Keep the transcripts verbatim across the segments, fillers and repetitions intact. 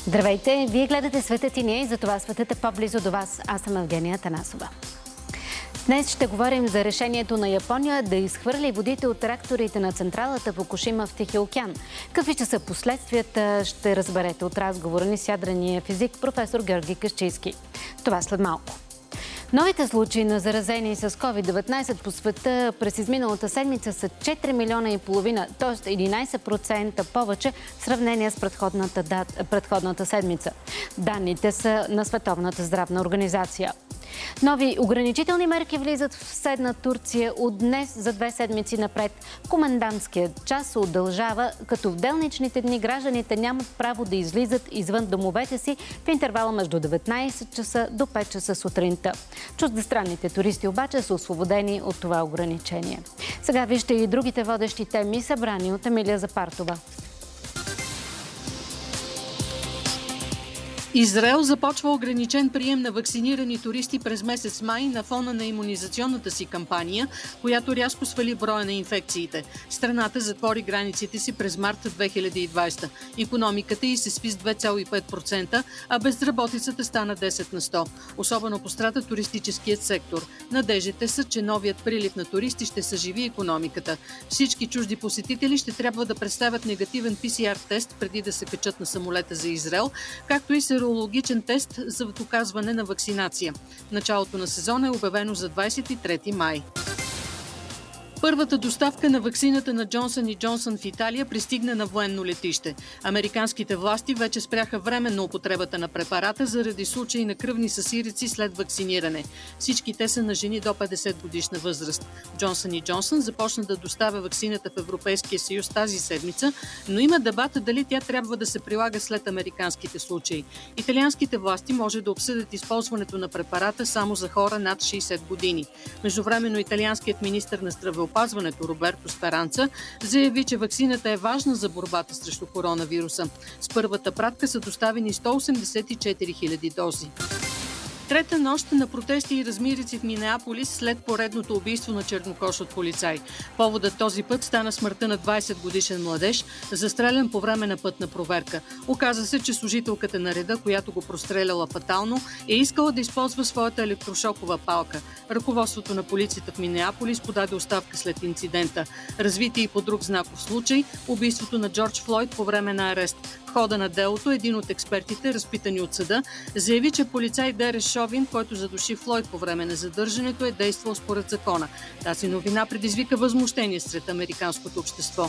Здравейте! Вие гледате Светът и ние, и затова светът е по-близо до вас. Аз съм Евгения Танасова. Днес ще говорим за решението на Япония да изхвърли водите от реакторите на централата Фукушима в Тихия океан. Какви ще са последствията, ще разберете от разговора ни с ядрения физик професор Георги Кащийски. Това след малко. Новите случаи на заразени с ковид деветнайсет по света през изминалата седмица са четири милиона и половина, т.е. единайсет процента повече в сравнение с предходната, дат, предходната седмица. Данните са на Световната здравна организация. Нови ограничителни мерки влизат в съседна Турция от днес за две седмици напред. Комендантският час се удължава, като в делничните дни гражданите нямат право да излизат извън домовете си в интервала между деветнайсет часа до пет часа сутринта. Чуждестранните туристи обаче са освободени от това ограничение. Сега вижте и другите водещи теми, събрани от Емилия Запартова. Израел започва ограничен прием на вакцинирани туристи през месец май на фона на имунизационната си кампания, която рязко свали броя на инфекциите. Страната затвори границите си през март две хиляди и двайсета. Икономиката й се сви с две цяло и пет процента, а безработицата стана десет на сто. Особено пострада туристическият сектор. Надеждите са, че новият прилив на туристи ще съживи икономиката. Всички чужди посетители ще трябва да представят негативен пи си ар тест преди да се качат на самолета за Израел, както и серологичен тест за доказване на вакцинация. Началото на сезона е обявено за двайсет и трети май. Първата доставка на ваксината на Джонсън и Джонсън в Италия пристигна на военно летище. Американските власти вече спряха временно употребата на препарата заради случаи на кръвни съсирици след вакциниране. Всички те са на жени до петдесет годишна възраст. Джонсън и Джонсън започна да доставя ваксината в Европейския съюз тази седмица, но има дебата дали тя трябва да се прилага след американските случаи. Италианските власти може да обсъдят използването на препарата само за хора над шейсет години. Междувременно италианският министър на здравеопазването Опазването Роберто Сперанца заяви, че ваксината е важна за борбата срещу коронавируса. С първата пратка са доставени сто осемдесет и четири хиляди дози. Трета нощ на протести и размирици в Минеаполис след поредното убийство на чернокож от полицай. Поводът този път стана смъртта на двайсет годишен младеж, застрелян по време на пътна проверка. Оказа се, че служителката на реда, която го простреляла фатално, е искала да използва своята електрошокова палка. Ръководството на полицията в Минеаполис подаде оставка след инцидента. Развитие и по друг знаков случай – убийството на Джордж Флойд по време на арест. В хода на делото един от експертите, разпитани от съда, заяви, че полицай Дереш Шовин, който задуши Флойд по време на задържането, е действал според закона. Тази новина предизвика възмущение сред американското общество.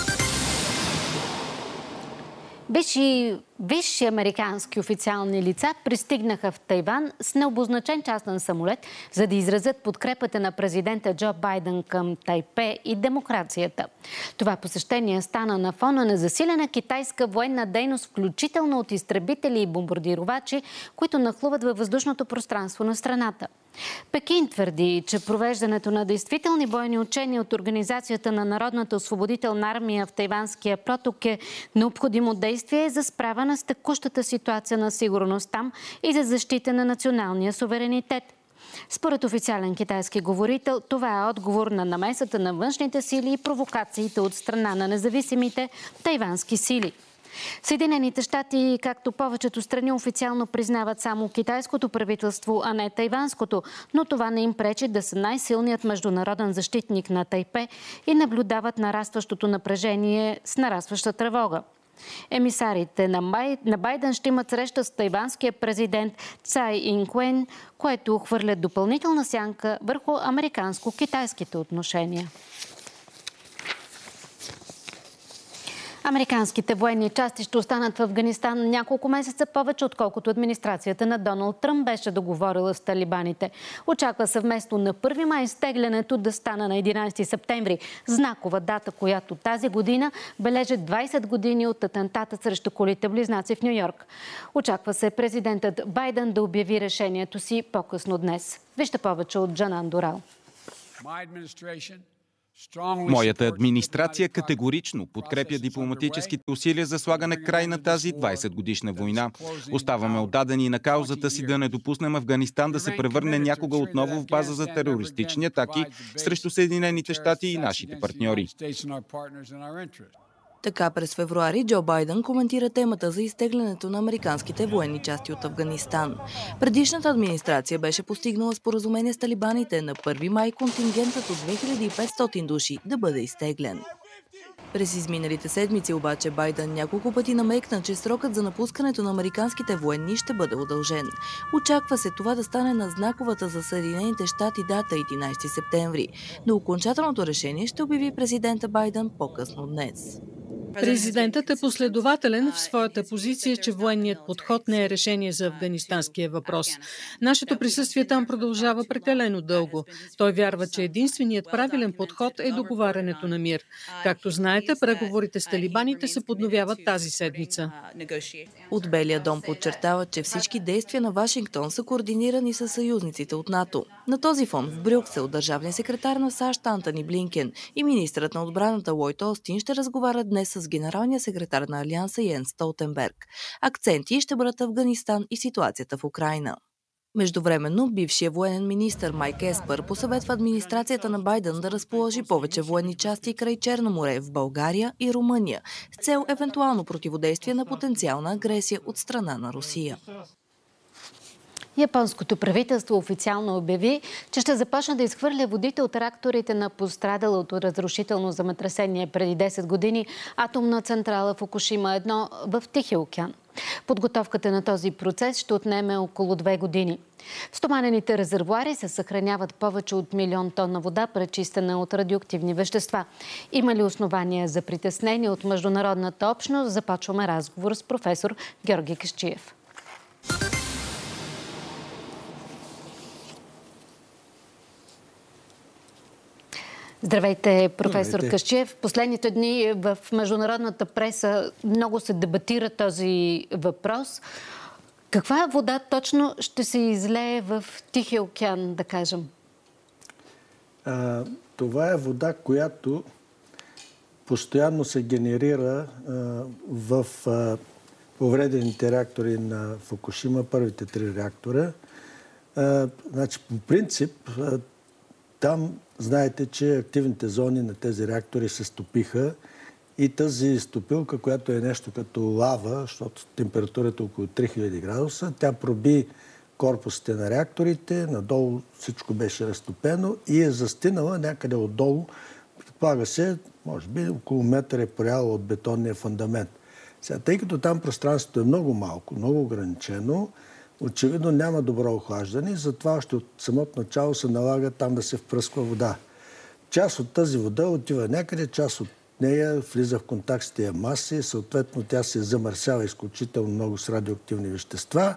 Висши, висши американски официални лица пристигнаха в Тайван с необозначен частен самолет, за да изразят подкрепата на президента Джо Байден към Тайпе и демокрацията. Това посещение стана на фона на засилена китайска военна дейност, включително от изтребители и бомбардировачи, които нахлуват във въздушното пространство на страната. Пекин твърди, че провеждането на действителни бойни учения от Организацията на Народната освободителна армия в Тайванския проток е необходимо действие за справяне с текущата ситуация на сигурност там и за защита на националния суверенитет. Според официален китайски говорител, това е отговор на намесата на външните сили и провокациите от страна на независимите тайвански сили. Съединените щати, както повечето страни, официално признават само китайското правителство, а не тайванското, но това не им пречи да са най-силният международен защитник на Тайпе и наблюдават нарастващото напрежение с нарастваща тревога. Емисарите на Байден ще имат среща с тайванския президент Цай Инг-уен, което хвърля допълнителна сянка върху американско-китайските отношения. Американските военни части ще останат в Афганистан няколко месеца повече, отколкото администрацията на Доналд Тръмп беше договорила с талибаните. Очаква се вместо на първи май изтеглянето да стане на единайсети септември. Знакова дата, която тази година бележи двайсет години от атентата срещу колите близнаци в Ню Йорк. Очаква се президентът Байден да обяви решението си по-късно днес. Вижте повече от Джанан Дорал. Моята администрация категорично подкрепя дипломатическите усилия за слагане край на тази двайсет годишна война. Оставаме отдадени на каузата си да не допуснем Афганистан да се превърне някога отново в база за терористични атаки срещу Съединените щати и нашите партньори. Така през февруари Джо Байден коментира темата за изтеглянето на американските военни части от Афганистан. Предишната администрация беше постигнала споразумение с талибаните на първи май контингентът от две хиляди и петстотин души да бъде изтеглен. През изминалите седмици обаче Байден няколко пъти намекна, че срокът за напускането на американските военни ще бъде удължен. Очаква се това да стане на знаковата за Съединените щати дата единайсети септември, но окончателното решение ще обяви президента Байден по-късно днес. Президентът е последователен в своята позиция, че военният подход не е решение за афганистанския въпрос. Нашето присъствие там продължава прекалено дълго. Той вярва, че единственият правилен подход е договарянето на мир. Както знаете, преговорите с талибаните се подновяват тази седмица. От Белия дом подчертават, че всички действия на Вашингтон са координирани с съюзниците от НАТО. На този фон в Брюксел държавният секретар на САЩ Антони Блинкен и министърът на отбраната Лойд Остин ще разговарят днес с генералния секретар на Алианса Йенс Столтенберг. Акценти ще бъдат Афганистан и ситуацията в Украйна. Междувременно, бившият военен министър Майк Еспър посъветва администрацията на Байден да разположи повече военни части край Черно море в България и Румъния с цел евентуално противодействие на потенциална агресия от страна на Русия. Японското правителство официално обяви, че ще започне да изхвърля водите от реакторите на пострадалото разрушително земетресение преди десет години атомна централа Фукушима едно в Тихия океан. Подготовката на този процес ще отнеме около две години. В стоманените резервоари се съхраняват повече от милион тона вода, пречистена от радиоактивни вещества. Има ли основания за притеснение от международната общност? Започваме разговор с професор Георги Кащиев. Здравейте, професор Здравейте. Кащиев. Последните дни в международната преса много се дебатира този въпрос. Каква вода точно ще се излее в Тихия океан, да кажем? А, това е вода, която постоянно се генерира а, в а, повредените реактори на Фукушима, първите три реактора. А, значи, по принцип, а, там знаете, че активните зони на тези реактори се стопиха и тази стопилка, която е нещо като лава, защото температурата е около три хиляди градуса, тя проби корпусите на реакторите, надолу всичко беше разтопено и е застинала някъде отдолу. Предполага се, може би, около метър е поряла от бетонния фундамент. Сега, тъй като там пространството е много малко, много ограничено, очевидно няма добро охлаждане, затова още от самото начало се налага там да се впръсква вода. Част от тази вода отива някъде, част от нея влиза в контакт с тия маси, съответно тя се замърсява изключително много с радиоактивни вещества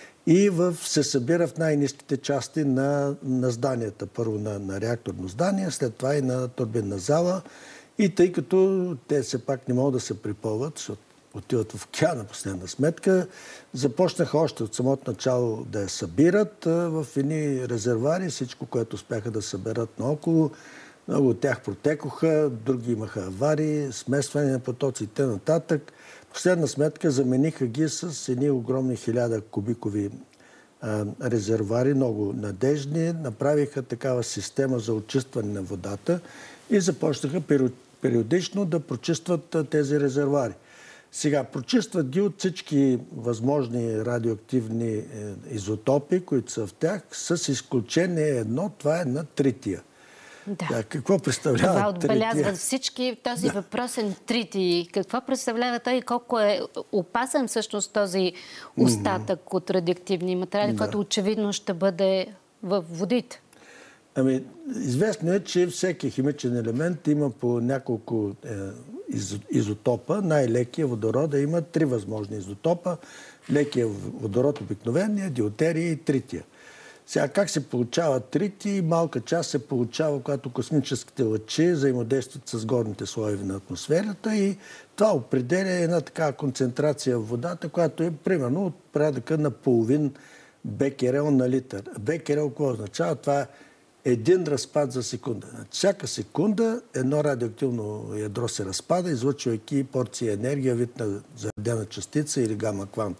и в, се събира в най-ниските части на, на зданията. Първо на, на реакторно здание, след това и на турбинна зала. И тъй като те все пак не могат да се припълват, защото отиват в океана последна сметка, започнаха още от самото начало да я събират в едни резервари, всичко, което успяха да съберат наоколо. Много от тях протекоха, други имаха аварии, смесване на потоци и т.н. Последна сметка замениха ги с едни огромни хиляда кубикови а, резервари, много надежни, направиха такава система за очистване на водата и започнаха периодично да прочистват а, тези резервари. Сега, прочистват ги от всички възможни радиоактивни е, изотопи, които са в тях, с изключение едно, това е на трития. Да. Да, какво представлява това отбелязват трития? всички този да. въпросен тритий. Какво представлява той и колко е опасен всъщност този остатък mm-hmm. от радиоактивни материали, да. който очевидно ще бъде в водите? Ами, известно е, че всеки химичен елемент има по няколко е, из, изотопа. Най-лекия водорода има три възможни изотопа. Лекия водород обикновения, диотерия и трития. Сега как се получава тритий? Малка част се получава, когато космическите лъчи взаимодействат с горните слоеви на атмосферата и това определя една такава концентрация в водата, която е примерно от порядъка на половин бекерел на литър. Бекерел какво означава? Това е един разпад за секунда. Всяка секунда едно радиоактивно ядро се разпада, излъчвайки порция енергия, вид на заредена частица или гама квант.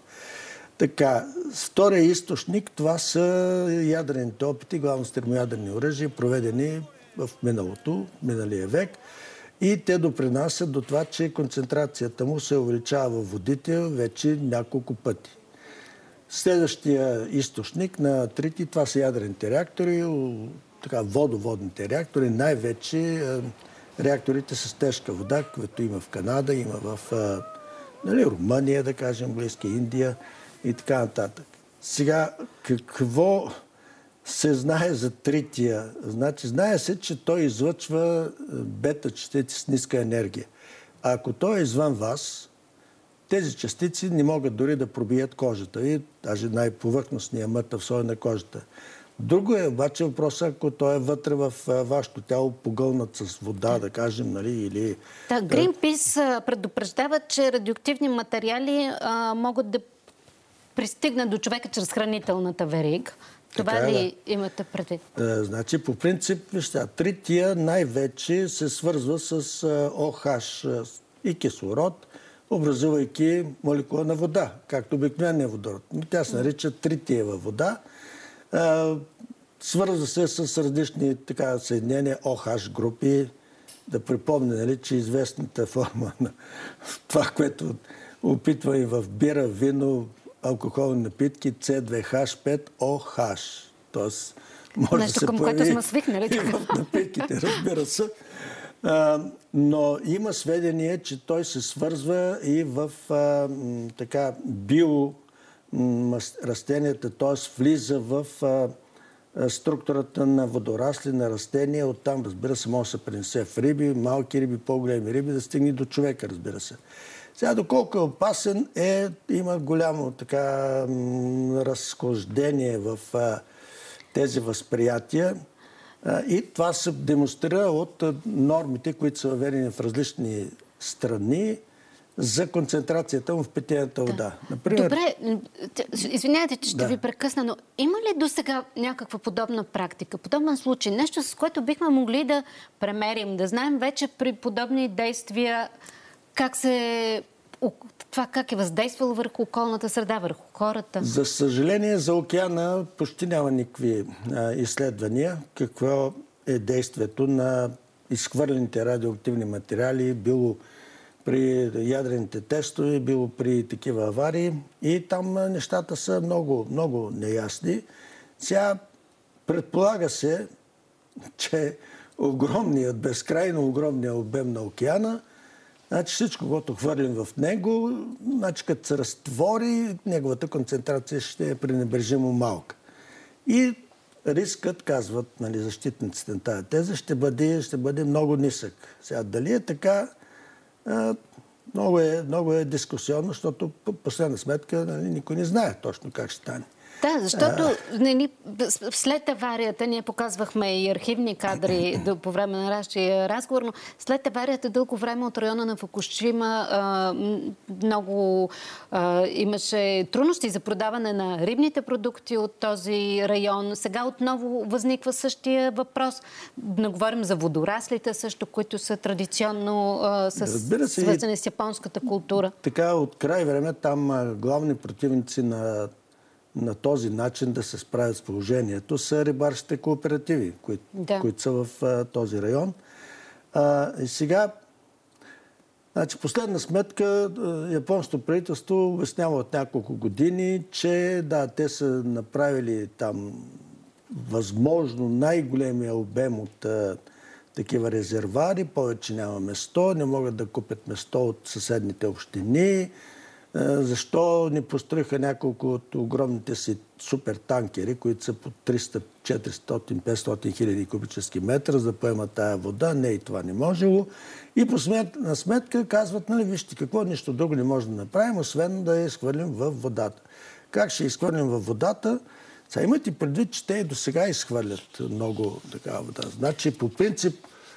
Така, втория източник, това са ядрените опити, главно с термоядрени оръжия, проведени в миналото, миналия век. и те допринасят до това, че концентрацията му се увеличава във водите вече няколко пъти. Следващия източник на трити, това са ядрените реактори, така, водоводните реактори, най-вече реакторите с тежка вода, които има в Канада, има в нали, Румъния, да кажем, близки Индия и така нататък. Сега, какво се знае за трития? Значи, знае се, че той излъчва бета частици с ниска енергия. А ако той е извън вас, тези частици не могат дори да пробият кожата и даже най-повърхностния мъртъв слой на кожата. Друго е обаче въпросът, ако той е вътре в вашето тяло, погълнат с вода, да кажем, нали, или... Да, Greenpeace предупреждава, че радиоактивни материали а, могат да пристигнат до човека чрез хранителната верига. Това така, ли да. имате предвид? А, значи, по принцип, вижте, трития най-вече се свързва с ОХ и кислород, образувайки молекула на вода, както обикновения водород. Но тя се нарича тритиева вода. А, свързва се с различни така, съединения ОХ групи. Да припомня, нали, че известната форма на това, което опитва и в бира, вино, алкохолни напитки, С две Х пет О Х. Тоест, може нещо, да се към появи което сме свикнали. и в напитките, разбира се. А, но има сведения, че той се свързва и в а, така био растенията, т.е. влиза в а, структурата на водорасли, на растения. Оттам, разбира се, може да се пренесе в риби, малки риби, по-големи риби, да стигне до човека, разбира се. Сега, доколко е опасен, е, има голямо така разхождение в а, тези възприятия. А, и това се демонстрира от а, нормите, които са въведени в различни страни за концентрацията му в питейната вода. Да. Например... Добре, извинявайте, че ще да. ви прекъсна, но има ли до сега някаква подобна практика, подобен случай? Нещо, с което бихме могли да премерим, да знаем вече при подобни действия как се... това как е въздействало върху околната среда, върху хората? За съжаление, за океана почти няма никакви а, изследвания. Какво е действието на изхвърлените радиоактивни материали, било при ядрените тестове, било при такива аварии. И там нещата са много, много неясни. Сега предполага се, че огромният, безкрайно огромният обем на океана, значи всичко, което хвърлим в него, значи като се разтвори, неговата концентрация ще е пренебрежимо малка. И рискът, казват нали, защитниците на тази теза, ще бъде, ще бъде много нисък. Сега, дали е така, много е, много е дискусионно, защото по последна сметка нали, никой не знае точно как ще стане. Да, защото нали, след аварията, ние показвахме и архивни кадри по време на нашия разговор, но след аварията дълго време от района на Фукушима а, много а, имаше трудности за продаване на рибните продукти от този район. Сега отново възниква същия въпрос. Не говорим за водораслите също, които са традиционно а, с, се, свързани с японската култура. Така, от край време там главни противници на на този начин да се справят с положението са рибарските кооперативи, които, да. които са в а, този район. А, и сега, значи, последна сметка, японското правителство обяснява от няколко години, че да, те са направили там възможно най-големия обем от а, такива резервари, повече няма место, не могат да купят место от съседните общини. Защо не построиха няколко от огромните си супертанкери, които са по триста, четиристотин, петстотин хиляди кубически метра, за да поемат тая вода? Не, и това не можело. И по сметка, на сметка казват, нали, вижте какво, нищо друго не може да направим, освен да я изхвърлим във водата. Как ще изхвърлим във водата? Сега имате предвид, че те и до сега изхвърлят много такава вода. Значи, по принцип,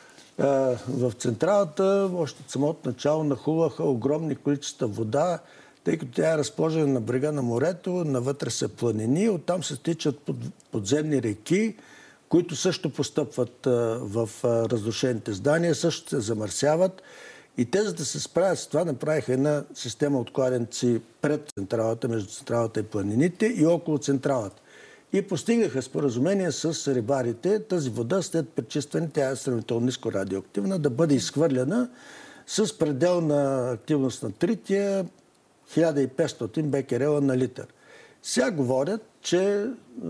в централата, още от самото начало, нахуваха огромни количества вода, тъй като тя е разположена на брега на морето, навътре са планини, оттам се стичат под, подземни реки, които също постъпват а, в а, разрушените здания, също се замърсяват. И те, за да се справят с това, направиха една система от кладенци пред централата, между централата и планините и около централата. и постигнаха споразумение с рибарите тази вода след пречистване, тя е сравнително ниско радиоактивна, да бъде изхвърлена с пределна активност на трития хиляда и петстотин бекерела на литър. Сега говорят, че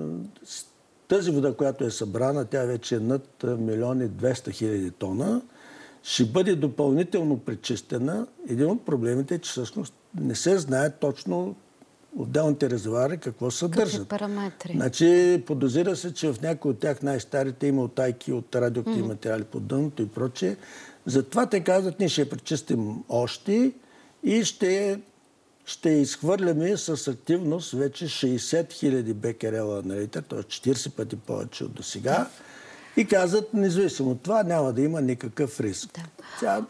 тази вода, която е събрана, тя вече е над милион и двеста хиляди тона, ще бъде допълнително пречистена. Един от проблемите е, че всъщност не се знае точно отделните резервоари какво съдържат. Какви параметри? Значи, подозира се, че в някои от тях най-старите има утайки от радиоактивни mm-hmm. материали по дъното и прочее. Затова те казват, ние ще я пречистим още и ще, ще изхвърляме с активност вече шейсет хиляди бекерела на литър, т.е. четирийсет пъти повече от досега. И казват, независимо от това, няма да има никакъв риск. Да. Тя...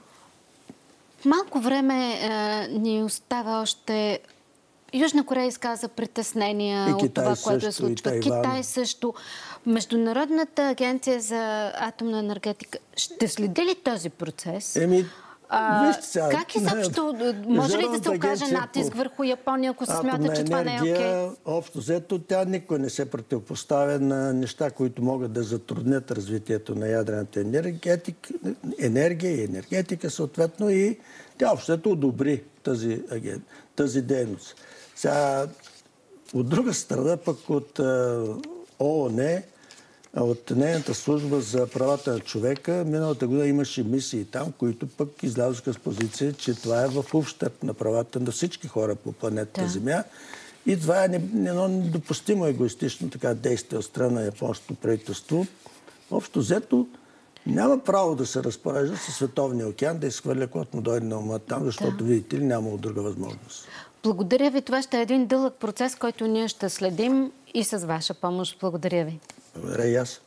Малко време е, ни остава още... Южна Корея изказа притеснения от това, което се случва. Китай също. Международната агенция за атомна енергетика ще следи ли този процес? Еми, а, как изобщо може ли да се окаже натиск върху Япония, ако се смята, че това не е окей? Общо взето, тя никой не се противопоставя на неща, които могат да затруднят развитието на ядрената енергетика, енергия и енергетика съответно, и тя общо взето одобри тази, тази дейност. Сега, от друга страна, пък от ООН, от нейната служба за правата на човека, миналата година имаше мисии там, които пък излязоха с позиция, че това е в ущърб на правата на всички хора по планетата да. Земя. И това е едно недопустимо егоистично така действие от страна на японското правителство. Общо взето няма право да се разпорежда със Световния океан, да изхвърля каквото му дойде на ума там, защото, да. Видите ли, няма друга възможност. Благодаря ви. Това ще е един дълъг процес, който ние ще следим и с ваша помощ. Благодаря ви. Благодаря и аз.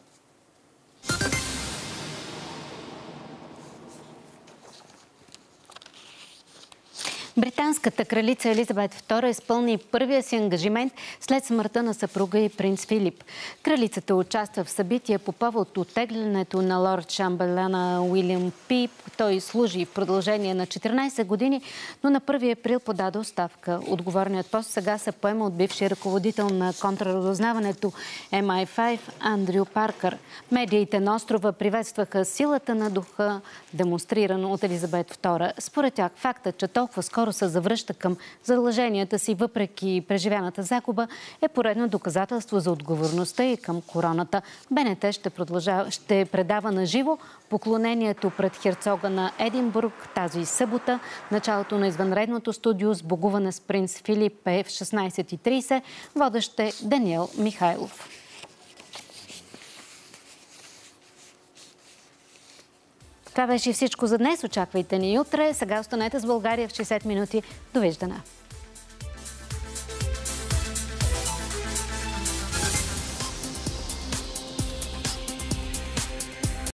Британската кралица Елизабет втора изпълни първия си ангажимент след смъртта на съпруга и принц Филип. Кралицата участва в събития по повод оттеглянето на лорд Шамбелана Уилям Пип. Той служи в продължение на четиринайсет години, но на първи април подаде оставка. Отговорният пост сега се поема от бившия ръководител на контрразузнаването Ем Ай пет Андрю Паркър. Медиите на острова приветстваха силата на духа, демонстрирано от Елизабет втора. Според тях факта, че толкова скоро се завръща към задълженията си, въпреки преживяната загуба, е поредно доказателство за отговорността и към короната. БНТ ще, продължава, ще предава на живо поклонението пред херцога на Единбург тази събота. Началото на извънредното студио с богуване с принц Филип е в шестнайсет и трийсет. Водещ е Даниел Михайлов. Това беше всичко за днес. Очаквайте ни утре. Сега останете с България в шейсет минути. Довиждане!